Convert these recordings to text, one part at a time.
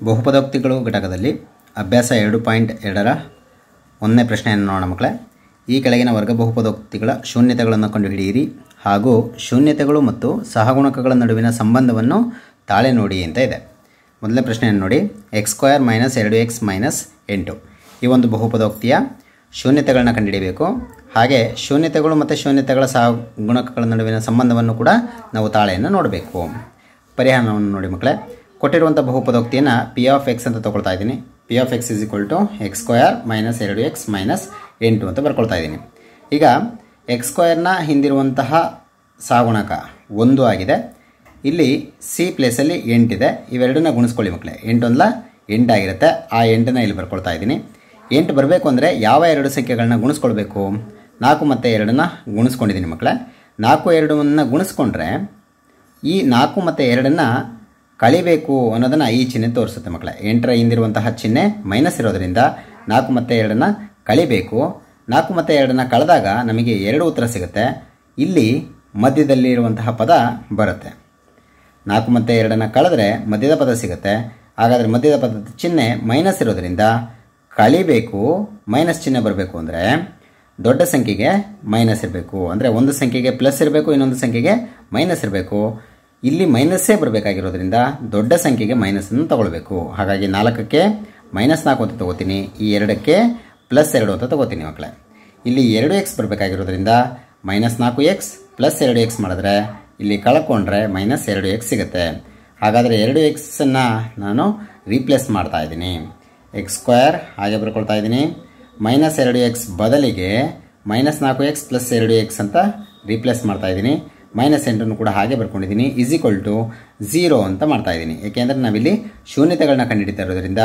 ಬಹುಪದೋಕ್ತಿಗಳು ಘಟಕದಲ್ಲಿ ಅಭ್ಯಾಸ 2.2ರ 1ನೇ ಪ್ರಶ್ನೆಯನ್ನು ನೋಡೋಣ ಮಕ್ಕಳೇ. ಈ ಕೆಳಗಿನ ವರ್ಗ ಬಹುಪದೋಕ್ತಿಗಳ ಶೂನ್ಯತೆಗಳನ್ನು ಕಂಡುಹಿಡಿಯಿರಿ ಹಾಗೂ ಶೂನ್ಯತೆಗಳು ಮತ್ತು ಸಹಗುಣಕಗಳ ನಡುವಿನ ಸಂಬಂಧವನ್ನು ತಾಳೆ ನೋಡಿ ಅಂತ ಇದೆ. ಮೊದಲನೇ ಪ್ರಶ್ನೆಯನ್ನು ನೋಡಿ. x² - 2x - 8 ಈ ಒಂದು ಬಹುಪದೋಕ್ತಿಯ ಶೂನ್ಯತೆಗಳನ್ನು ಕಂಡುಹಿಡಿಯಬೇಕು. ಹಾಗೆ ಶೂನ್ಯತೆಗಳು ಮತ್ತು ಶೂನ್ಯತೆಗಳ ಸಹಗುಣಕಗಳ ನಡುವಿನ ಸಂಬಂಧವನ್ನು ಕೂಡ ನಾವು ತಾಳೆಯನ್ನು ನೋಡಬೇಕು. ಪರಿಹಾರವನ್ನು ನೋಡಿ ಮಕ್ಕಳೇ. ಕೊಟ್ಟಿರುವಂಥ ಬಹುಪದೋಕ್ತಿಯನ್ನು p(x) ಅಂತ ತಗೊಳ್ತಾ ಇದ್ದೀನಿ. p(x) = x² - 2x - 8 ಅಂತ ಬರ್ಕೊಳ್ತಾ ಇದ್ದೀನಿ. ಈಗ x² ನ ಹಿಂದಿರುವಂತಹ ಸಹಗುಣಕ 1 ಆಗಿದೆ. ಇಲ್ಲಿ c ಪ್ಲೇಸಲ್ಲಿ 8 ಇದೆ. ಇವೆರಡನ್ನ ಗುಣಿಸ್ಕೊಳ್ಳಿ ಮಕ್ಕಳೇ. 8 1 8 ಆಗಿರುತ್ತೆ. ಆ 8ನ ಇಲ್ಲಿ ಬರ್ಕೊಳ್ತಾ ಇದ್ದೀನಿ. 8 ಬರಬೇಕು ಅಂದರೆ ಯಾವ ಎರಡು ಸಂಖ್ಯೆಗಳನ್ನ ಗುಣಿಸ್ಕೊಳ್ಬೇಕು? 4 ಮತ್ತು 2ನ ಗುಣಿಸ್ಕೊಂಡಿದ್ದೀನಿ ಮಕ್ಕಳೇ. 4 2ನ್ನ ಗುಣಿಸ್ಕೊಂಡ್ರೆ ಈ 4 ಮತ್ತು 2ನ್ನ ಕಳಿಬೇಕು ಅನ್ನೋದನ್ನು ಈ ಚಿಹ್ನೆ ತೋರಿಸುತ್ತೆ ಮಕ್ಕಳೇ. 8ರ ಹಿಂದಿರುವಂತಹ ಚಿಹ್ನೆ ಮೈನಸ್ ಇರೋದರಿಂದ 4 ಮತ್ತು 2ನ್ನ ಕಳಿಬೇಕು. 4 ಮತ್ತು 2ನ್ನ ಕಳೆದಾಗ ನಮಗೆ 2 ಉತ್ತರ ಸಿಗುತ್ತೆ. ಇಲ್ಲಿ ಮಧ್ಯದಲ್ಲಿರುವಂತಹ ಪದ ಬರುತ್ತೆ. 4 ಮತ್ತು 2ನ್ನ ಕಳೆದ್ರೆ ಮಧ್ಯದ ಪದ ಸಿಗುತ್ತೆ. ಹಾಗಾದರೆ ಮಧ್ಯದ ಪದದ ಚಿಹ್ನೆ ಮೈನಸ್ ಇರೋದರಿಂದ ಕಳಿಬೇಕು, ಮೈನಸ್ ಚಿಹ್ನೆ ಬರಬೇಕು ಅಂದರೆ ದೊಡ್ಡ ಸಂಖ್ಯೆಗೆ ಮೈನಸ್ ಇರಬೇಕು. ಅಂದರೆ ಒಂದು ಸಂಖ್ಯೆಗೆ ಪ್ಲಸ್ ಇರಬೇಕು, ಇನ್ನೊಂದು ಸಂಖ್ಯೆಗೆ ಮೈನಸ್ ಇರಬೇಕು. ಇಲ್ಲಿ ಮೈನಸ್ಸೇ ಬರಬೇಕಾಗಿರೋದ್ರಿಂದ ದೊಡ್ಡ ಸಂಖ್ಯೆಗೆ ಮೈನಸನ್ನು ತಗೊಳ್ಬೇಕು. ಹಾಗಾಗಿ 4ಕ್ಕೆ -4 ಅಂತ ತಗೋತೀನಿ. ಈ 2ಕ್ಕೆ +2 ಅಂತ ತಗೋತೀನಿ ಮಕ್ಕಳೇ. ಇಲ್ಲಿ 2x ಬರಬೇಕಾಗಿರೋದ್ರಿಂದ -4x + 2x ಮಾಡಿದ್ರೆ ಇಲ್ಲಿ ಕಳ್ಕೊಂಡ್ರೆ -2x ಸಿಗುತ್ತೆ. ಹಾಗಾದರೆ 2xನ್ನು ನಾನು ರೀಪ್ಲೇಸ್ ಮಾಡ್ತಾ ಇದ್ದೀನಿ. x² ಹಾಗೆ ಬರ್ಕೊಳ್ತಾ ಇದ್ದೀನಿ. -2x ಬದಲಿಗೆ -4x + 2x ಅಂತ ರೀಪ್ಲೇಸ್ ಮಾಡ್ತಾ ಇದ್ದೀನಿ. -8 ಕೂಡ ಹಾಗೆ ಬರ್ಕೊಂಡಿದ್ದೀನಿ. = 0 ಅಂತ ಮಾಡ್ತಾ ಇದ್ದೀನಿ. ಏಕೆಂದರೆ ನಾವಿಲ್ಲಿ ಶೂನ್ಯತೆಗಳನ್ನ ಕಂಡುಹಿಡಿತಾ ಇರೋದ್ರಿಂದ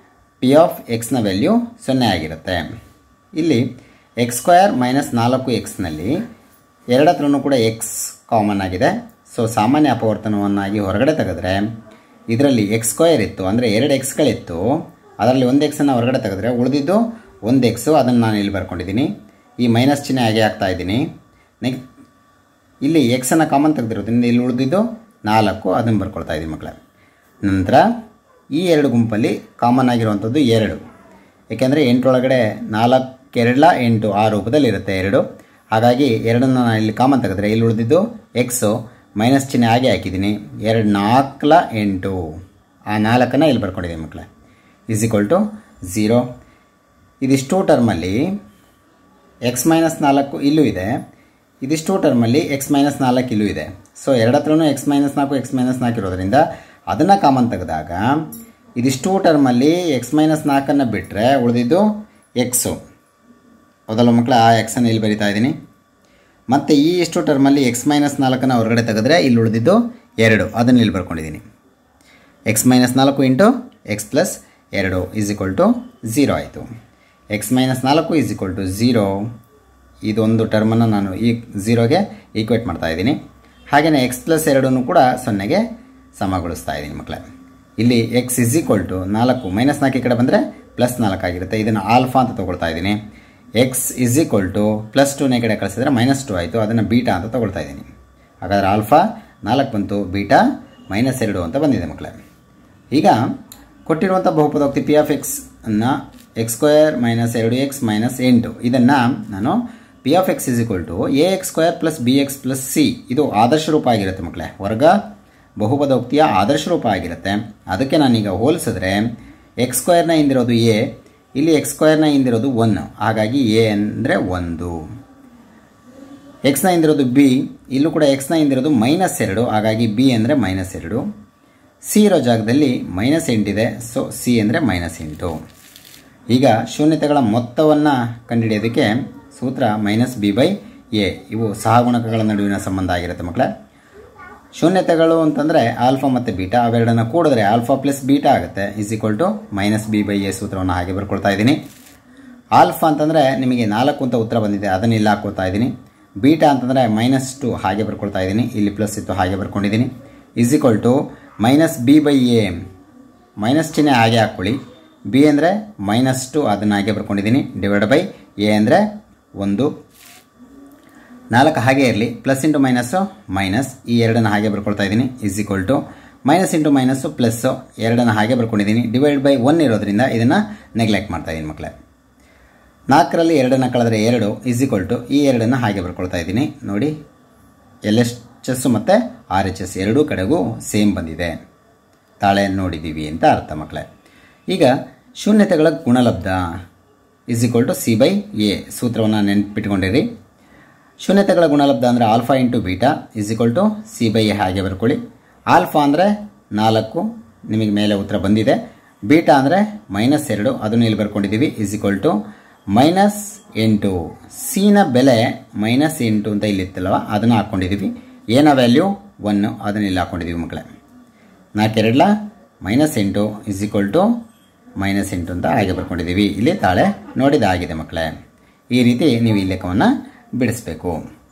p(x) ನ ವ್ಯಾಲ್ಯೂ 0 ಆಗಿರುತ್ತೆ. ಇಲ್ಲಿ x² - 4x ನಲ್ಲಿ ಎರಡತ್ರನೂ ಕೂಡ x ಕಾಮನ್ ಆಗಿದೆ. ಸೊ ಸಾಮಾನ್ಯ ಅಪವರ್ತನವನ್ನಾಗಿ ಹೊರಗಡೆ ತೆಗೆದ್ರೆ ಇದರಲ್ಲಿ x² ಇತ್ತು, ಅಂದರೆ 2xಗಳಿತ್ತು. ಅದರಲ್ಲಿ 1x ಹೊರಗಡೆ ತೆಗೆದ್ರೆ ಉಳಿದಿದ್ದು 1x. ಅದನ್ನು ನಾನು ಇಲ್ಲಿ ಬರ್ಕೊಂಡಿದ್ದೀನಿ. ಈ ಮೈನಸ್ ಚಿಹ್ನೆ ಹಾಗೆ ಹಾಕ್ತಾ ಇದ್ದೀನಿ. ಇಲ್ಲಿ x ಕಾಮನ್ ತೆಗೆದಿರೋದ್ರಿಂದ ಇಲ್ಲಿ ಉಳಿದಿದ್ದು 4, ಅದನ್ನು ಬರ್ಕೊಳ್ತಾ ಇದ್ದೀನಿ ಮಕ್ಕಳೇ. ನಂತರ ಈ ಎರಡು ಗುಂಪಲ್ಲಿ ಕಾಮನ್ ಆಗಿರುವಂಥದ್ದು 2. ಏಕೆಂದರೆ 8 ಒಳಗಡೆ 4 2 8 ಆ ರೂಪದಲ್ಲಿ ಇರುತ್ತೆ 2. ಹಾಗಾಗಿ 2ನ್ನು ನಾನು ಇಲ್ಲಿ ಕಾಮನ್ ತೆಗೆದ್ರೆ ಇಲ್ಲಿ ಉಳಿದಿದ್ದು x, ಮೈನಸ್ ಚಿಹ್ನೆ ಹಾಗೆ ಹಾಕಿದ್ದೀನಿ. 2 4 8 ಆ 4ನ್ನು ಇಲ್ಲಿ ಬರ್ಕೊಂಡಿದ್ದೀನಿ ಮಕ್ಕಳೇ. = 0. ಇದಿಷ್ಟು ಟರ್ಮಲ್ಲಿ x - 4 ಇಲ್ಲೂ ಇದೆ. ಇದಿಷ್ಟು ಟರ್ಮಲ್ಲಿ x - 4 ಇಲ್ಲೂ ಇದೆ. ಸೊ ಎರಡತ್ರನೂ x - 4 x - 4 ಇರೋದ್ರಿಂದ ಅದನ್ನು ಕಾಮನ್ ತೆಗೆದಾಗ ಇದಿಷ್ಟು ಟರ್ಮಲ್ಲಿ x - 4ನ್ನು ಬಿಟ್ಟರೆ ಉಳಿದಿದ್ದು x. ಹೌದಲ್ಲ ಮಕ್ಕಳ? ಆ x ಇಲ್ಲಿ ಬರಿತಾ ಇದ್ದೀನಿ. ಮತ್ತು ಈ ಇಷ್ಟು ಟರ್ಮಲ್ಲಿ x - 4ನ್ನು ಹೊರಗಡೆ ತೆಗೆದ್ರೆ ಇಲ್ಲಿ ಉಳಿದಿದ್ದು 2, ಅದನ್ನು ಇಲ್ಲಿ ಬರ್ಕೊಂಡಿದ್ದೀನಿ. x - 4 × x + 2 = 0 ಆಯಿತು. x - 4 = 0. ಇದೊಂದು ಟರ್ಮನ್ನು ನಾನು ಈ 0ಗೆ ಈಕ್ವೇಟ್ ಮಾಡ್ತಾ ಇದ್ದೀನಿ. ಹಾಗೆಯೇ x + 2 ಕೂಡ 0ಗೆ ಸಮಗೊಳಿಸ್ತಾ ಇದ್ದೀನಿ ಮಕ್ಕಳೇ. ಇಲ್ಲಿ x = 4 -4 ಈ ಕಡೆ ಬಂದರೆ +4 ಆಗಿರುತ್ತೆ. ಇದನ್ನು ಆಲ್ಫಾ ಅಂತ ತೊಗೊಳ್ತಾ ಇದ್ದೀನಿ. x = +2ನೇ ಕಡೆ ಕಳಿಸಿದ್ರೆ -2 ಆಯಿತು. ಅದನ್ನು ಬೀಟಾ ಅಂತ ತೊಗೊಳ್ತಾ ಇದ್ದೀನಿ. ಹಾಗಾದರೆ ಆಲ್ಫಾ 4 ಬಂತು, ಬೀಟಾ -2 ಅಂತ ಬಂದಿದೆ ಮಕ್ಕಳೇ. ಈಗ ಕೊಟ್ಟಿರುವಂಥ ಬಹುಪದೋಕ್ತಿ p(x) ಅನ್ನು x² - 2x - 8 ಇದನ್ನು ನಾನು p(x) = ax² + bx + c ಇದು ಆದರ್ಶ ರೂಪ ಆಗಿರುತ್ತೆ ಮಕ್ಕಳೇ. ವರ್ಗ ಬಹುಪದೋಕ್ತಿಯ ಆದರ್ಶ ರೂಪ ಆಗಿರುತ್ತೆ. ಅದಕ್ಕೆ ನಾನೀಗ ಹೋಲಿಸಿದ್ರೆ x² ನ ಹಿಂದಿರೋದು a, ಇಲ್ಲಿ x² ನ ಹಿಂದಿರೋದು 1. ಹಾಗಾಗಿ a ಅಂದರೆ 1. x ನ ಹಿಂದಿರೋದು b, ಇಲ್ಲೂ ಕೂಡ x ನ ಹಿಂದಿರೋದು -2. ಹಾಗಾಗಿ b ಅಂದರೆ -2. c ಇರೋ ಜಾಗದಲ್ಲಿ -8 ಇದೆ. ಸೊ c ಅಂದರೆ -8. ಈಗ ಶೂನ್ಯತೆಗಳ ಮೊತ್ತವನ್ನು ಕಂಡುಹಿಡಿಯೋದಕ್ಕೆ ಸೂತ್ರ -b/a. ಇವು ಸಹಗುಣಕಗಳ ನಡುವಿನ ಸಂಬಂಧ ಆಗಿರುತ್ತೆ ಮಕ್ಕಳೇ. ಶೂನ್ಯತೆಗಳು ಅಂತಂದರೆ ಆಲ್ಫಾ ಮತ್ತು ಬೀಟಾ, ಅವೆರಡನ್ನು ಕೂಡಿದ್ರೆ ಆಲ್ಫಾ + ಬೀಟಾ ಆಗುತ್ತೆ. -b/a ಸೂತ್ರವನ್ನು ಹಾಗೆ ಬರ್ಕೊಳ್ತಾ ಇದ್ದೀನಿ. ಆಲ್ಫಾ ಅಂತಂದರೆ ನಿಮಗೆ 4 ಅಂತ ಉತ್ತರ ಬಂದಿದೆ, ಅದನ್ನು ಇಲ್ಲಿ ಹಾಕ್ಕೊಳ್ತಾ ಇದ್ದೀನಿ. ಬೀಟಾ ಅಂತಂದರೆ -2 ಹಾಗೆ ಬರ್ಕೊಳ್ತಾ ಇದ್ದೀನಿ. ಇಲ್ಲಿ ಪ್ಲಸ್ ಇತ್ತು ಹಾಗೆ ಬರ್ಕೊಂಡಿದ್ದೀನಿ. -b/a ಮೈನಸ್ ಚಿಹ್ನೆ ಹಾಗೆ ಹಾಕ್ಕೊಳ್ಳಿ. b ಅಂದರೆ -2 ಅದನ್ನು ಹಾಗೆ ಬರ್ಕೊಂಡಿದ್ದೀನಿ. / a ಅಂದರೆ 1. 4 ಹಾಗೆ ಇರಲಿ. +× - ಈ ಎರಡನ್ನು ಹಾಗೆ ಬರ್ಕೊಳ್ತಾ ಇದ್ದೀನಿ. ಮೈನಸ್ ಇಂಟು ಮೈನಸ್ಸು ಪ್ಲಸ್ಸು ಎರಡನ್ನು ಹಾಗೆ ಬರ್ಕೊಂಡಿದ್ದೀನಿ. ಡಿವೈಡ್ ಬೈ 1 ಇರೋದ್ರಿಂದ ಇದನ್ನು ನೆಗ್ಲೆಕ್ಟ್ ಮಾಡ್ತಾಯಿದ್ದೀನಿ ಮಕ್ಕಳೇ. 4ರಲ್ಲಿ 2 ಕಳೆದ್ರೆ 2 = ಈ 2 ಹಾಗೆ ಬರ್ಕೊಳ್ತಾ ಇದ್ದೀನಿ. ನೋಡಿ, LHS ಮತ್ತು RHS ಎರಡೂ ಕಡೆಗೂ ಸೇಮ್ ಬಂದಿದೆ, ತಾಳೆ ನೋಡಿದ್ದೀವಿ ಅಂತ ಅರ್ಥ ಮಕ್ಕಳೇ. ಈಗ ಶೂನ್ಯತೆಗಳ ಗುಣಲಬ್ಧ = C/A ಸೂತ್ರವನ್ನು ನೆನಪಿಟ್ಕೊಂಡಿರಿ. ಶೂನ್ಯತೆಗಳ ಗುಣಲಬ್ಧ ಅಂದರೆ ಆಲ್ಫಾ ಇಂಟು ಬೀಟಾ = C/A ಹಾಗೆ ಬರ್ಕೊಳ್ಳಿ. ಆಲ್ಫಾ ಅಂದರೆ 4, ನಿಮಗೆ ಮೇಲೆ ಉತ್ತರ ಬಂದಿದೆ. ಬೀಟಾ ಅಂದರೆ -2, ಅದನ್ನು ಇಲ್ಲಿ ಬರ್ಕೊಂಡಿದ್ದೀವಿ, -8. ಸಿನ ಬೆಲೆ -8 ಅಂತ ಇಲ್ಲಿತ್ತಲ್ವ, ಅದನ್ನು ಹಾಕ್ಕೊಂಡಿದ್ದೀವಿ. ಏನ ವ್ಯಾಲ್ಯೂ 1, ಅದನ್ನು ಇಲ್ಲಿ ಹಾಕ್ಕೊಂಡಿದ್ದೀವಿ ಮಕ್ಕಳೇ. 4 2 -8 -8 ಅಂತ ಹಾಗೆ ಬರ್ಕೊಂಡಿದ್ದೀವಿ. ಇಲ್ಲಿ ತಾಳೆ ನೋಡಿದಾಗಿದೆ ಮಕ್ಕಳೇ. ಈ ರೀತಿ ನೀವು ಈ ಲೆಕ್ಕವನ್ನು ಬಿಡಿಸಬೇಕು.